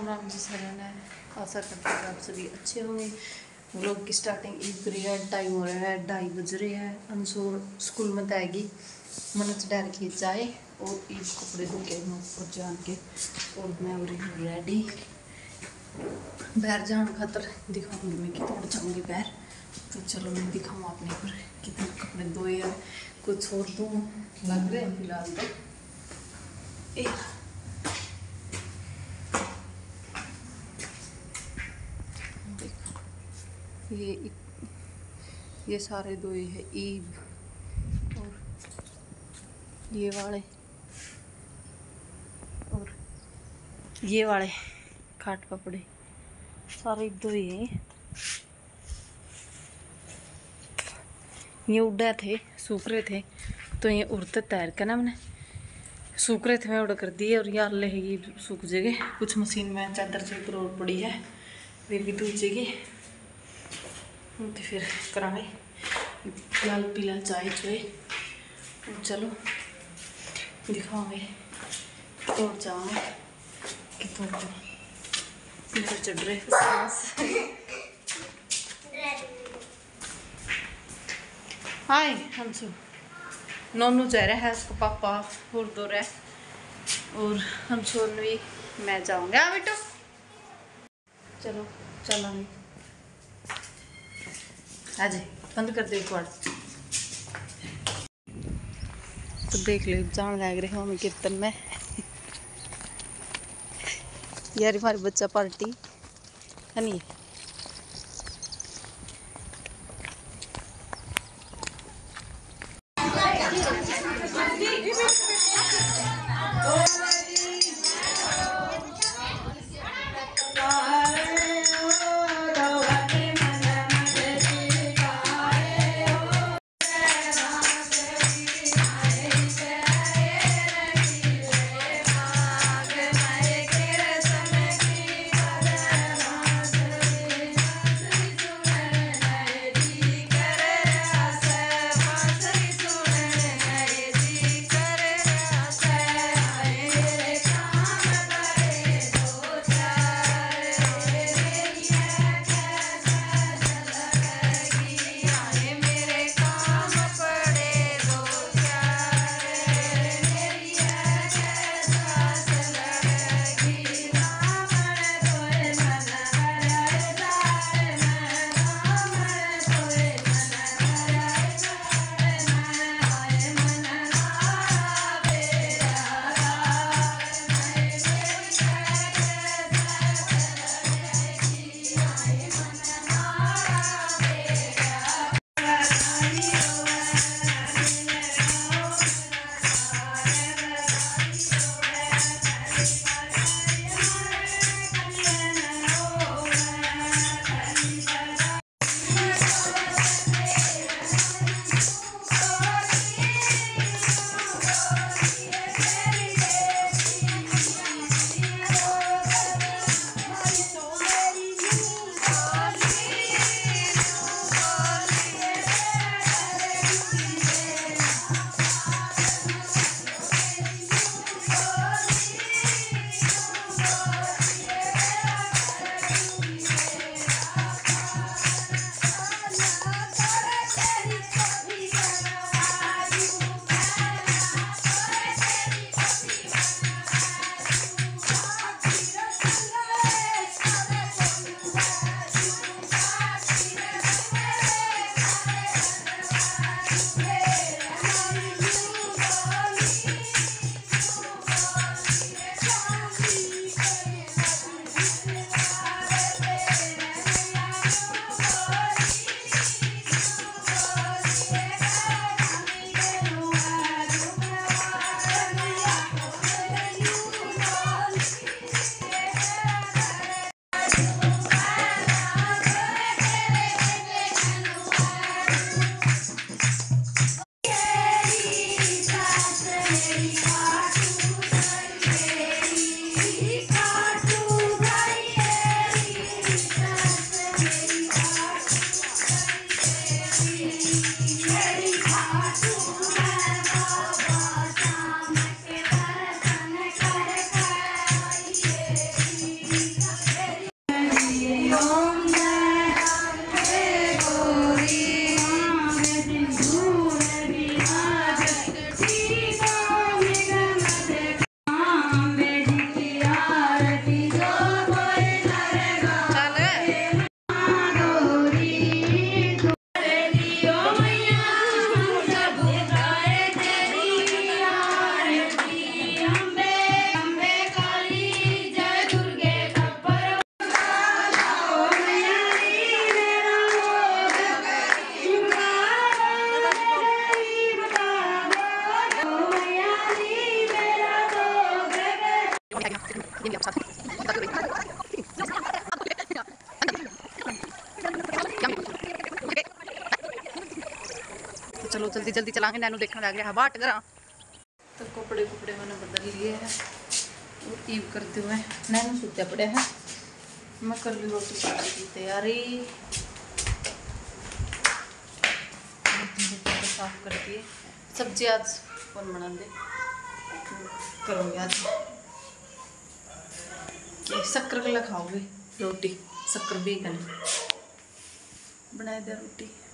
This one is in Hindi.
राम जी सारे ने। आशा करते हैं आप सभी अच्छे होंगे। व्लॉग की स्टार्टिंग एक पीरियड टाइम हो रहा है, 2:30 बज रहे हैं। अंशोर स्कूल में आएगी, मन डर के जाए और ईद कपड़े धो के ऊपर जान के और मैं हो रही हूँ रेडी बाहर जाने खातर। दिखाऊंगी मैं कितना जाऊँगी बाहर, तो चलो मैं दिखाऊँ अपने पर कितने कपड़े धोए हैं। कुछ और तो लग रहे हैं फिलहाल तो। ये सारे धोए हैं ईब, और ये वाले खाट कपड़े सारे धोए हैं। ये उड़ा थे, सूख रहे थे, तो ये उड़ते तैर के ना मैंने सूख रहे थे, मैं उड़ा कर दिए। और यार ले ये सूख जाएगी। कुछ मशीन में चादर से ऊपर और पड़ी है, वे भी धुल जाएगी। तो फिर करांगे लाल पीला चाय चुए। चलो दिखाओगे और जाओगे कितना चढ़ रहे सांस। हाय हमसू नोनू जा रहा है, उसको पापा और दो रहा है, और हम सोनू भी मैं जाऊंगा। हाँ बेटो चलो चलेंगे। आज बंद कर दे एक बार। तो देख लो जान लग रहे हो हम कीर्तन में। यार हमारे बच्चा पार्टी है नहीं। जल्दी जल्दी चलांगे, नैनू देखने लग गया हवा हट करा। तो कपड़े कपड़े मैंने बदल लिए हैं और ईव करते हुए नैनू सूत्या पड़े हैं। मैं कर ली रोटी पानी की तैयारी, साफ कर दिए। सब्जी आज कौन बना दे करूँगी आज कि शक्कर गला खाओगे रोटी, शक्कर भी करनी बनाए दे रोटी।